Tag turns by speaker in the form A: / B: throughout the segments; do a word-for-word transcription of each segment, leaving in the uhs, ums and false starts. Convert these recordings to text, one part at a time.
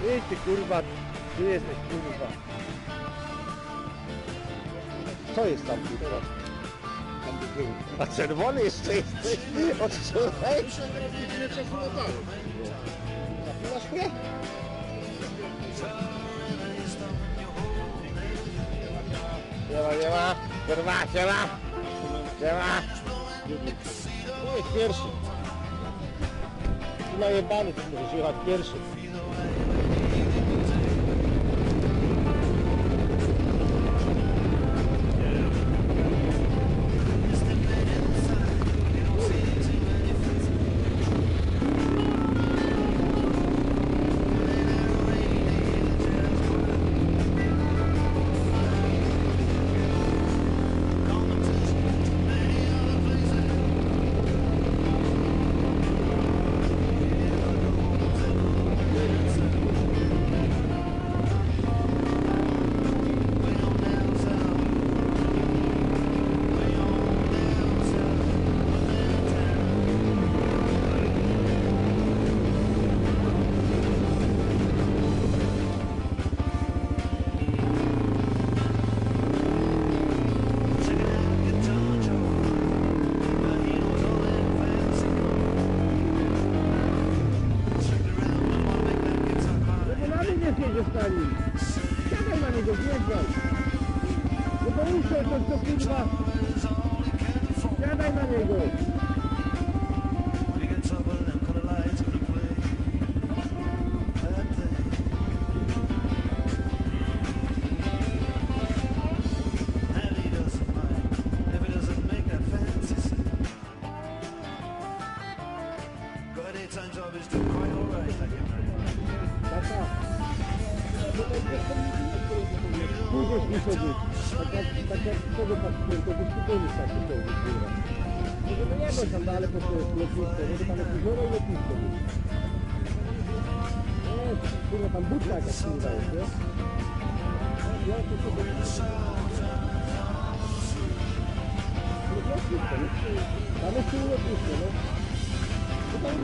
A: Idź ty kurwa, ty jesteś kurwa. Co jest tam kurwa? Tam do tyłu. A czerwony jeszcze jesteś? Od wczoraj?
B: Ile czasu latało?
A: Zapilasz mnie? Siema, siema, kurwa, siema, siema. To jest pierwszy. Tu najebany, to możesz jechać pierwszy. Zostali. Siadaj na niego, wjeżdżaj. No to muszę, to co kurwa. Siadaj na niego. Pójdziesz mi sobie, tak jak, tak jak sobie patrzyłem, to byś spokojnie stać się to kurwa. No żeby nie było tam dalej po to jest lotnisko, żeby tam jakieś żoro i lotnisko było. Nie, kurwa tam budka jakaś kurwa jest, nie? Ja to sobie... Lotnisko, nie? Tam jest tu lotnisko, no. To tam...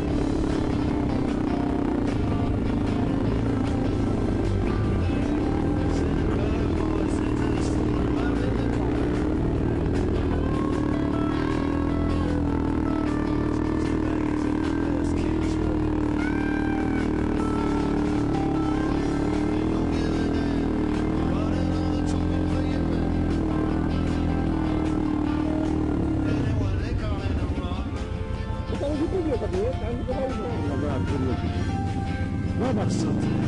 A: Zobacz co.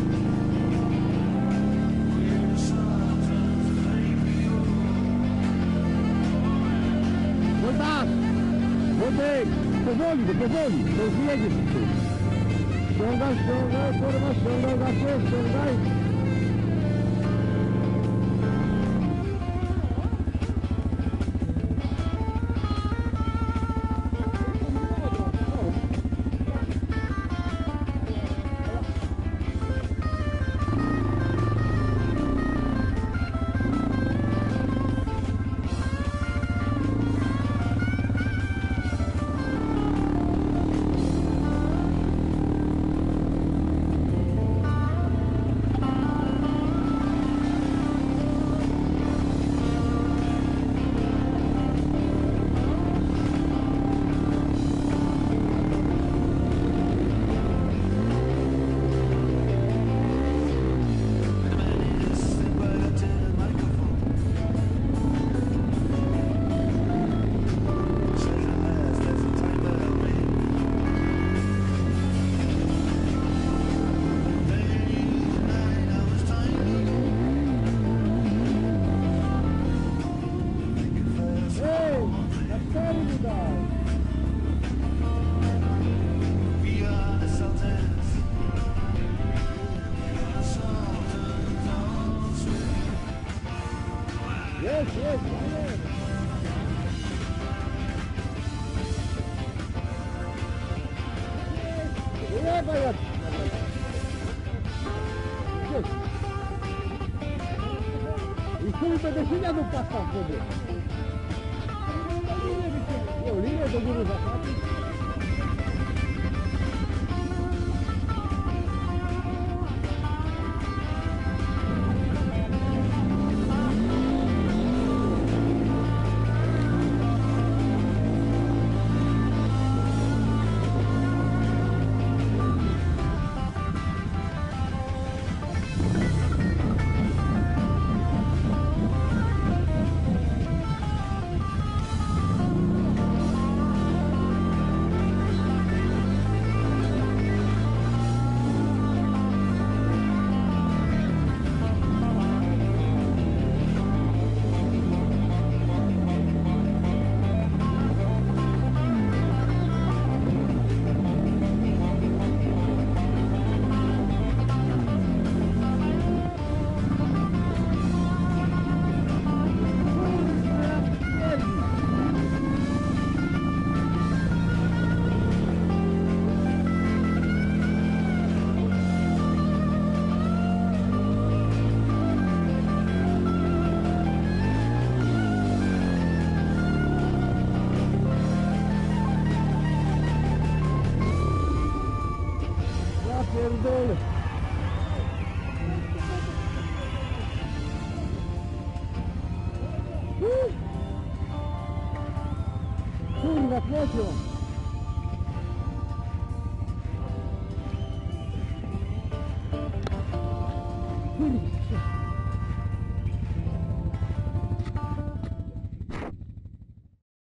A: No tak! Wodek! Powoli, bo powoli! To już jedziesz tu. Ściągaj, ściągaj, kurwa, ściągaj, gaszę, ściągaj! Jest, jest, jest. Lewa jak. I chuj będę się jadł pasta w sobie. Nie, linię do góry zasadzić. pierdolę. Uuu. Kurwa, kwiecią. Kurwa.